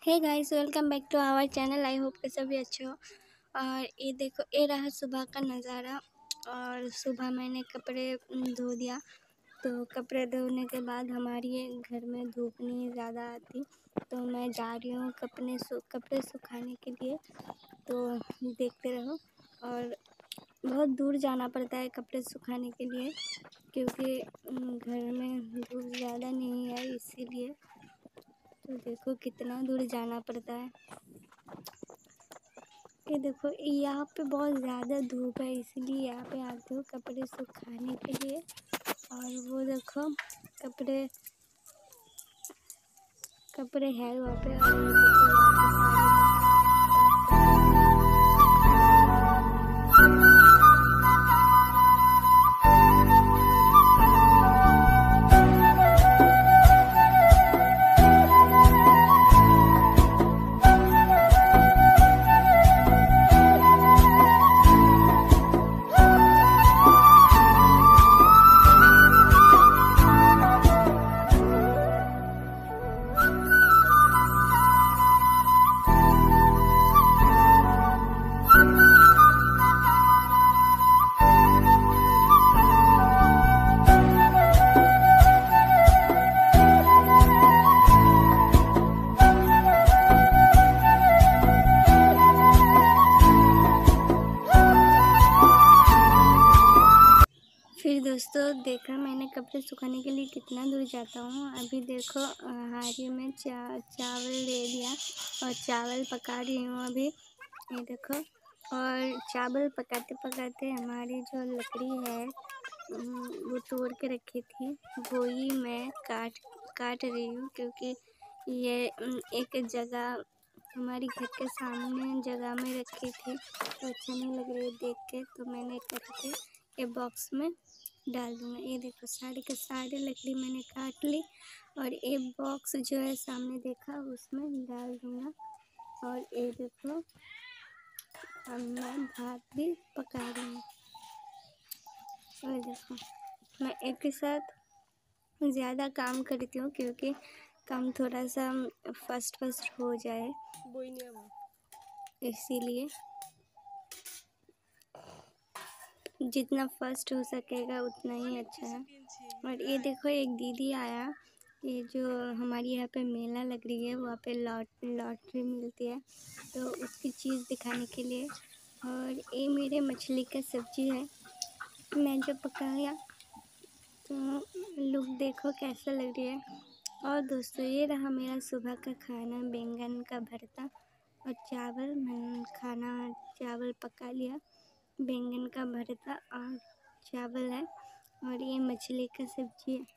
Hey guys, welcome back to our channel. I hope कि सभी अच्छे हो। और ये देखो, ये रहा सुबह का नज़ारा। और सुबह मैंने कपड़े धो दिया। तो कपड़े धोने के बाद हमारे घर में धूप नहीं ज़्यादा आती, तो मैं जा रही हूँ कपड़े सुखाने के लिए। तो देखते रहो। और बहुत दूर जाना पड़ता है कपड़े सुखाने के लिए, क्योंकि घर में धूप ज़्यादा नहीं है, इसीलिए। तो देखो कितना दूर जाना पड़ता है। ये देखो, यहाँ पे बहुत ज़्यादा धूप है, इसीलिए यहाँ पे आती हूँ कपड़े सुखाने के लिए। और वो देखो कपड़े है वहाँ पे। और ये देखो यहाँ पे साड़ी में साफ कर रही हूँ। फिर दोस्तों देखा मैंने कपड़े सुखाने के लिए कितना दूर जाता हूँ। अभी देखो हांडी में चावल ले लिया और चावल पका रही हूँ अभी। ये देखो, और चावल पकाते पकाते हमारी जो लकड़ी है वो तोड़ के रखी थी, वो ही मैं काट रही हूँ। क्योंकि ये एक जगह हमारी घर के सामने जगह में रखी थी, तो अच्छा नहीं लग रही है देख के। तो मैंने करके ये बॉक्स में डाल दूँगा। ये देखो सारे के सारे लकड़ी मैंने काट ली, और ये बॉक्स जो है सामने देखा उसमें डाल दूँगा। और ये देखो अब मैं भात भी पका रही हूँ। और देखो मैं एक के साथ ज़्यादा काम करती हूँ, क्योंकि काम थोड़ा सा फर्स्ट हो जाए, इसीलिए जितना फर्स्ट हो सकेगा उतना ही अच्छा है। और ये देखो एक दीदी आया, ये जो हमारी यहाँ पे मेला लग रही है, वहाँ पे लॉटरी मिलती है, तो उसकी चीज़ दिखाने के लिए। और ये मेरे मछली का सब्जी है, मैं जब पकाया तो लुक देखो कैसा लग रही है। और दोस्तों ये रहा मेरा सुबह का खाना, बैंगन का भरता और चावल। मैंने चावल पका लिया, बैंगन का भरता और चावल है, और ये मछली का सब्जी है।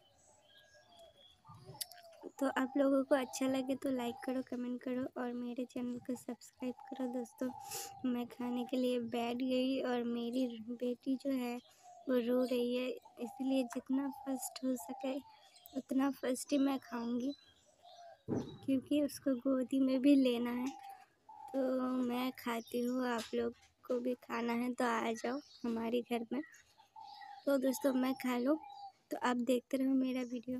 तो आप लोगों को अच्छा लगे तो लाइक करो, कमेंट करो और मेरे चैनल को सब्सक्राइब करो। दोस्तों मैं खाने के लिए बैठ गई, और मेरी बेटी जो है वो रो रही है, इसलिए जितना फर्स्ट हो सके उतना फर्स्ट ही मैं खाऊंगी, क्योंकि उसको गोदी में भी लेना है। तो मैं खाती हूँ, आप लोग को भी खाना है तो आ जाओ हमारे घर में। तो दोस्तों मैं खा लूँ, तो आप देखते रहो मेरा वीडियो।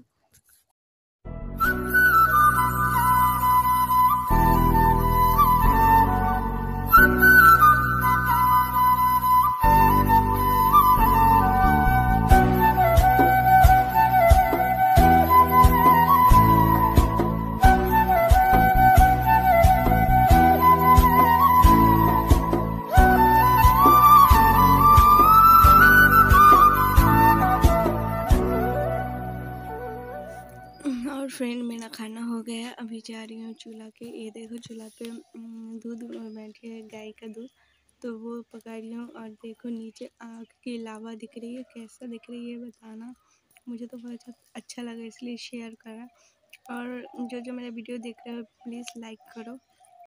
और फ्रेंड मेरा खाना हो गया, अभी जा रही हूँ चूल्हा के। ये देखो चूल्हा पे दूध बैठी है, गाय का दूध, तो वो पका रही हूँ। और देखो नीचे आग की लावा दिख रही है, कैसा दिख रही है बताना। मुझे तो बहुत अच्छा लगा, इसलिए शेयर करा। और जो मेरा वीडियो देख रहे हो प्लीज़ लाइक करो।